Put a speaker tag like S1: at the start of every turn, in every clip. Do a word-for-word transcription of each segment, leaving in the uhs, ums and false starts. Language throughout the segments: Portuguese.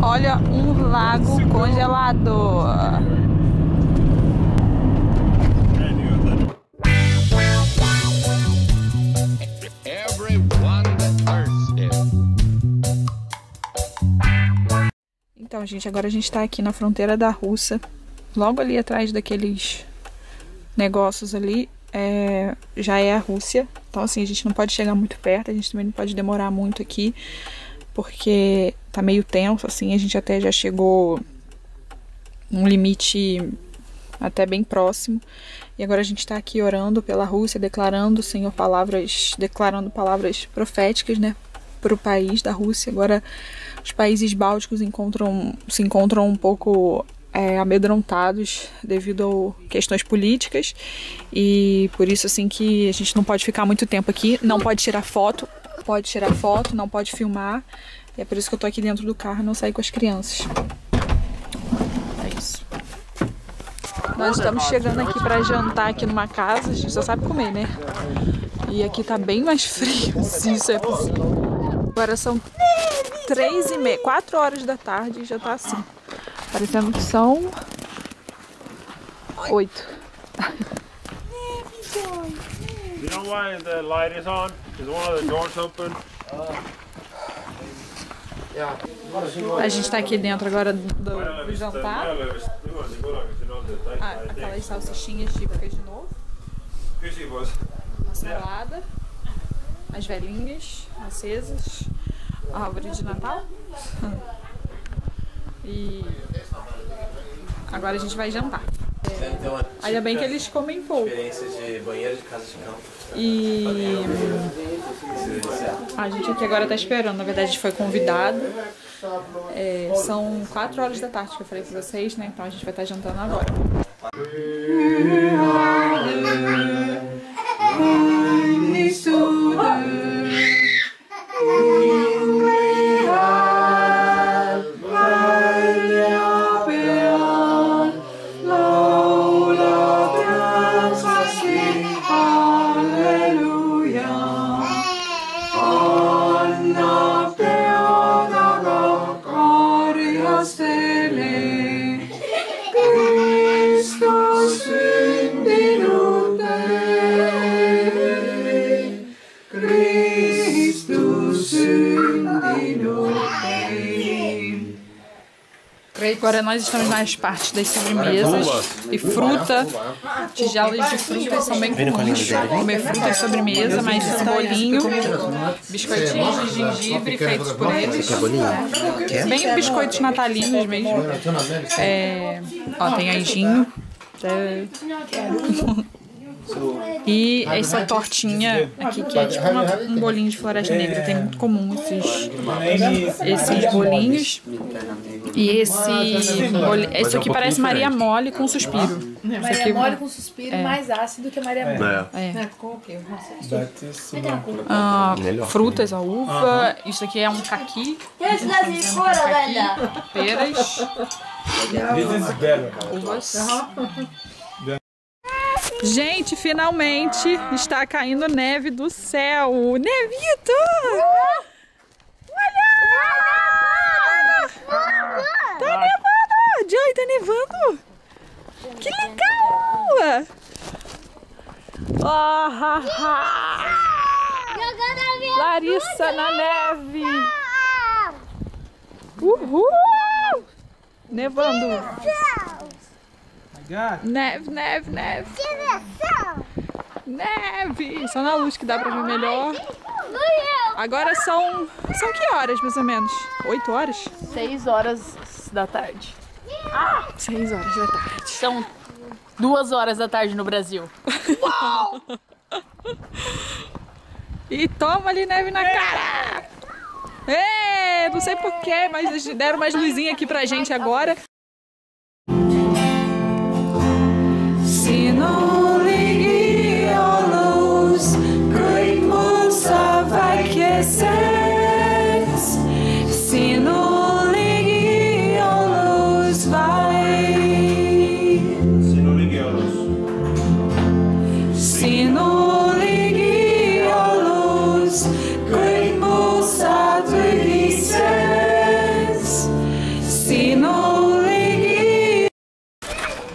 S1: Olha um lago congelado. Então, gente, agora a gente tá aqui na fronteira da Rússia, logo ali atrás daqueles negócios ali, é, já é a Rússia. Então, assim, a gente não pode chegar muito perto, a gente também não pode demorar muito aqui, porque tá meio tenso, assim, a gente até já chegou num limite até bem próximo. E agora a gente tá aqui orando pela Rússia, declarando, Senhor, palavras, declarando palavras proféticas, né, para o país da Rússia. Agora os países bálticos encontram, se encontram um pouco é, amedrontados devido a questões políticas, e por isso assim que a gente não pode ficar muito tempo aqui, não pode tirar foto, pode tirar foto, não pode filmar, e é por isso que eu tô aqui dentro do carro e não sair com as crianças. É isso. Nós estamos chegando aqui para jantar aqui numa casa, a gente só sabe comer, né? E aqui tá bem mais frio, se isso é possível. Agora são três e meia, quatro horas da tarde e já tá assim. Parecendo que são oito.
S2: You know why the light is on? Is one of the doors open?
S1: A gente tá aqui dentro agora do, do jantar. Ah, aquelas salsichinhas típicas de novo. Uma salada. As velhinhas acesas. A árvore de Natal. E agora a gente vai jantar. Ainda bem que eles comem pouco.
S3: Experiência de banheiro de casa de campo.
S1: E a gente aqui agora tá esperando. Na verdade, a gente foi convidado. É, são quatro horas da tarde que eu falei pra vocês, né? Então a gente vai estar jantando agora. Agora nós estamos nas partes das sobremesas e fruta, tigelas de frutas são bem comuns, comer fruta e sobremesa, mas esse bolinho, biscoitinhos de gengibre feitos por eles, bem biscoitos natalinos mesmo, é, ó, tem anjinho, é, e essa tortinha aqui que é tipo uma, um bolinho de floresta negra, tem muito comum esses, esses bolinhos. E esse, esse aqui parece Maria Mole com suspiro.
S4: Maria
S1: aqui,
S4: Mole com suspiro é mais ácido que a Maria Mole.
S1: É.
S4: É. Com o quê?
S1: Ah, frutas, a uva. Isso aqui é um caqui. Peras. Uvas. Gente, finalmente está caindo neve do céu. Nevito! Olha! Tá nevando! Joy, tá nevando! Que legal! Oh, ha, ha. Larissa na neve! Uhul! Nevando! Neve, neve, neve! Neve! Só na luz que dá pra ver melhor. Agora são... São que horas, mais ou menos? Oito horas?
S4: Seis horas da tarde.
S1: Ah, seis horas da tarde.
S4: São duas horas da tarde no Brasil.
S1: Uau! E toma ali neve na cara! É, não sei porquê, mas eles deram mais luzinha aqui pra gente agora. Se não ligue a luz, que moça vai aquecer. Se não ligue a luz, vai.
S2: Se não ligue a luz.
S1: Se não ligue a luz, que moça tu dices.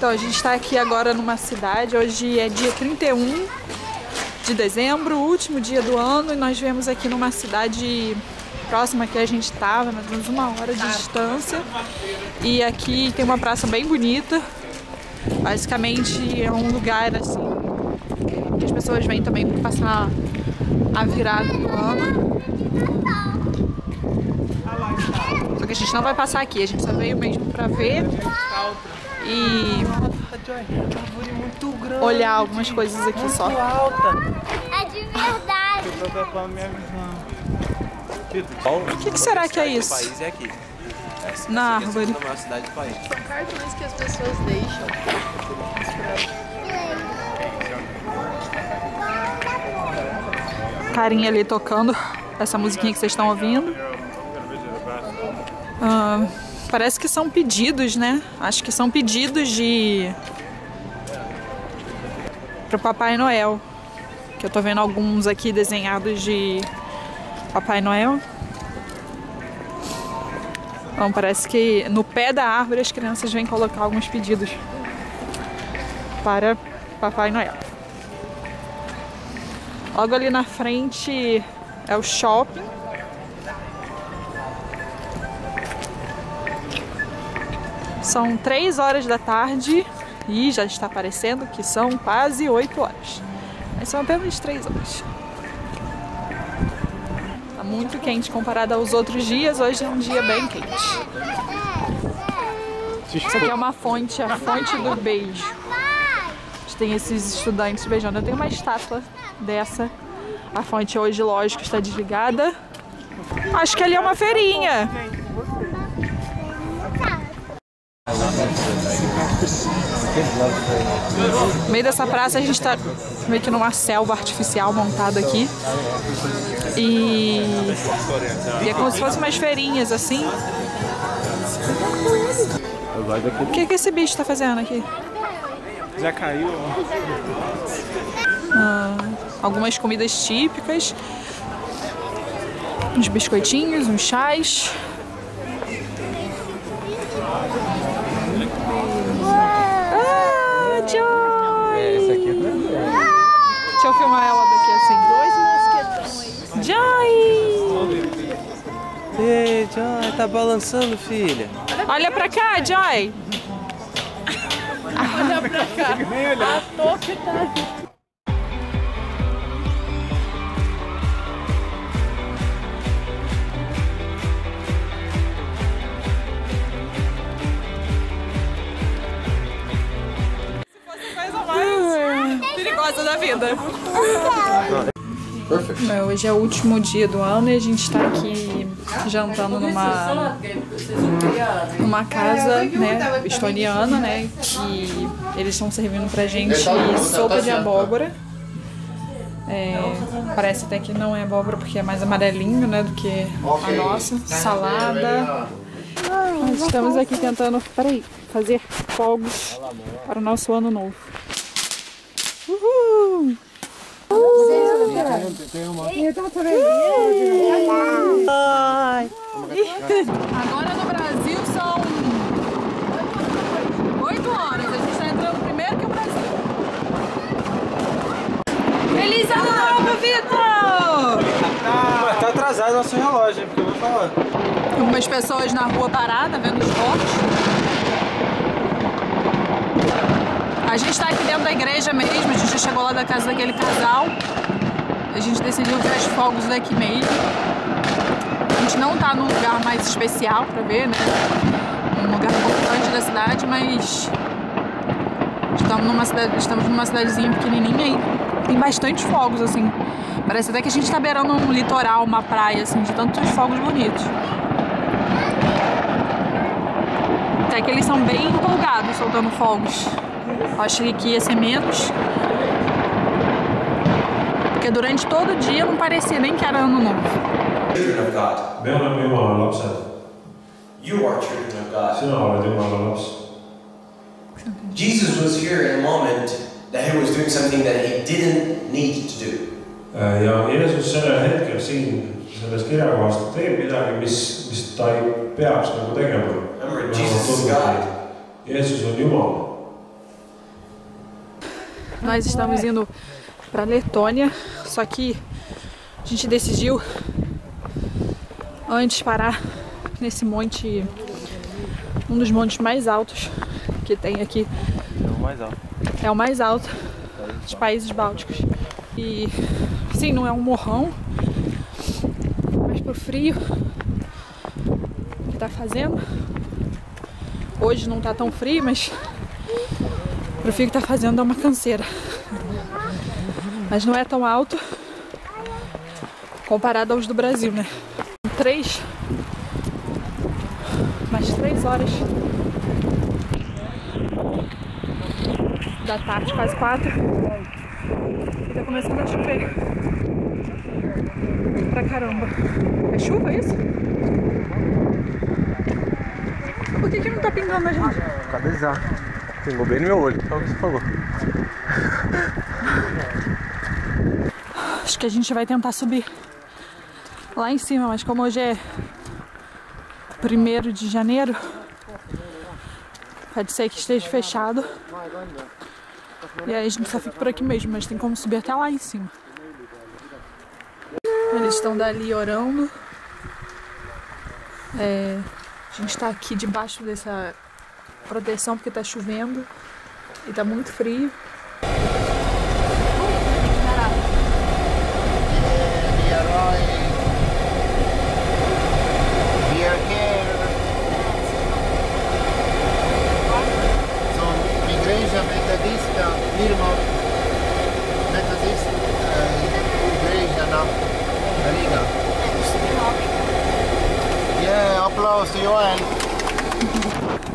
S1: Então, a gente está aqui agora numa cidade, hoje é dia trinta e um de dezembro, último dia do ano, e nós viemos aqui numa cidade próxima que a gente estava, mais ou menos uma hora de distância. E aqui tem uma praça bem bonita, basicamente é um lugar assim, que as pessoas vêm também para passar a virada do ano. Só que a gente não vai passar aqui, a gente só veio mesmo para ver e olhar algumas coisas aqui só.
S5: É de verdade.
S1: O que, que será que é isso?
S3: O país é aqui.
S1: Na árvore.
S3: Na maior cidade do país.
S4: São cartões que as pessoas deixam.
S1: Carinha ali tocando essa musiquinha que vocês estão ouvindo. Ah, parece que são pedidos, né? Acho que são pedidos de... para o Papai Noel. Que eu tô vendo alguns aqui desenhados de Papai Noel. Então parece que no pé da árvore as crianças vêm colocar alguns pedidos para Papai Noel. Logo ali na frente é o shopping. São três horas da tarde e já está parecendo que são quase oito horas. Mas são apenas três horas. Está muito quente comparado aos outros dias. Hoje é um dia bem quente. Isso aqui é uma fonte, a fonte do beijo. Tem esses estudantes beijando. Eu tenho uma estátua dessa. A fonte hoje, lógico, está desligada. Acho que ali é uma feirinha. No meio dessa praça a gente está meio que numa selva artificial montada aqui. E... e é como se fossem umas feirinhas assim. O que, que esse bicho está fazendo aqui?
S2: Já caiu.
S1: Ah, algumas comidas típicas, uns biscoitinhos, uns chás. Ah, Joy!
S3: É, esse aqui é pra mim.
S1: Deixa eu filmar ela daqui assim. Dois Joy!
S3: Ei, Joy, tá balançando, filha.
S1: Olha pra cá, Joy!
S4: Olha pra cá. A toque tá...
S1: Perigosa da vida. Meu, hoje é o último dia do ano e a gente tá aqui jantando numa numa casa, né, estoniana, né, que eles estão servindo pra gente sopa de abóbora. É, parece até que não é abóbora porque é mais amarelinho, né, do que a nossa. Salada. Nós estamos aqui tentando, peraí, fazer fogos para o nosso ano novo. Uhul! Agora no Brasil são oito horas. A gente está entrando primeiro que o Brasil. Feliz ano novo, Vitor!
S2: Mas tá atrasado nosso relógio, porque eu vou falar.
S1: Algumas pessoas na rua parada vendo os fogos. A gente tá aqui dentro da igreja mesmo, a gente já chegou lá da casa daquele casal. A gente decidiu ver os fogos daqui mesmo. A gente não tá num lugar mais especial pra ver, né? Um lugar importante da cidade, mas estamos numa, cidade, estamos numa cidadezinha pequenininha e tem bastante fogos, assim. Parece até que a gente tá beirando um litoral, uma praia, assim, de tantos fogos bonitos. Até que eles são bem empolgados soltando fogos. Eu achei que ia ser menos, porque durante todo o dia não parecia nem que era ano novo.
S6: Children of God.
S2: Me olemme Jumalan lapset.
S6: You are children of God.
S2: Sinä olet Jumalan lapsi.
S6: Jesus was here in a moment that he was doing something that he didn't need to do.
S2: Ja Jeesus sellel hetkel siin selles kirjakohas teeb midagi, mis, mis ta ei peaks nagu tegema.
S6: Remember, Jesus is God.
S2: Jeesus on Jumal.
S1: Nós estamos indo para Letônia, só que a gente decidiu antes parar nesse monte, um dos montes mais altos que tem aqui.
S3: É o mais alto.
S1: É o mais alto dos países bálticos. E sim, não é um morrão, mas pro frio que tá fazendo. Hoje não tá tão frio, mas pro frio que tá fazendo dá uma canseira. Mas não é tão alto comparado aos do Brasil, né? Três, mais três horas da tarde, quase quatro, e tá começando a chover pra caramba. É chuva isso? Por que que não tá pingando a gente?
S3: Cadê já? Pingou bem no meu olho, é o que você falou.
S1: Acho que a gente vai tentar subir lá em cima, mas como hoje é primeiro de janeiro, pode ser que esteja fechado. E aí a gente só fica por aqui mesmo, mas tem como subir até lá em cima. Eles estão dali orando. É, a gente tá aqui debaixo dessa proteção porque tá chovendo e tá muito frio.
S7: Metodista, Irmão Metodista, igreja na Riga. Yeah, applause to Joel.